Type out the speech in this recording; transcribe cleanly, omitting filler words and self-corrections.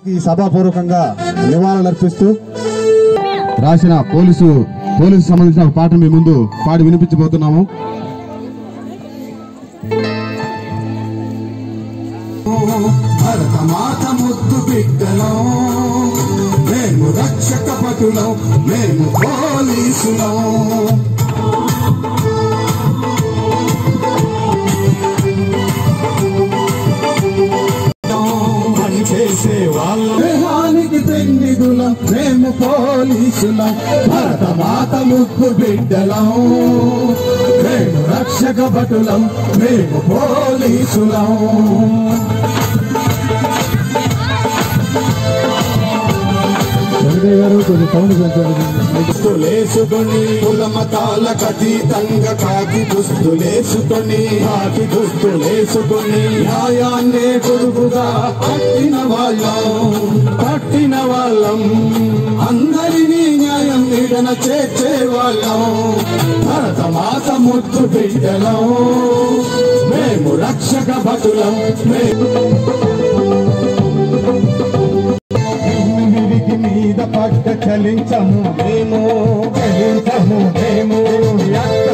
సభాపూర్వకంగా నివాళులర్పిస్తూ రాసిన పోలీసు సంబంధించిన ఒక పాట మీ ముందు పాడి వినిపించబోతున్నాము. భరతమాత ముద్దు బిడ్డలం, మేము రక్షక భటులం, మేము పోలీసులం. పని చేసే వాళ్ళ దేహానికి పెన్నిధులం, మేము పోలీసులం. భరతమాత ముద్దు బిడ్డలం, మేము రక్షక భటులం, మేము పోలీసులం. దుస్తులేసుకొని కుల మతాలకు అతీతంగా కాకి దుస్తులేసుకొని న్యాయాన్నే కొడుకుగా పట్టిన వాళ్ళం అందరినీ న్యాయం నీడన చేర్చే వాళ్ళం. భరతమాత ముద్దు బిడ్డలం, మేము రక్షక భటులం, మీద పడ్డ చలించము మేము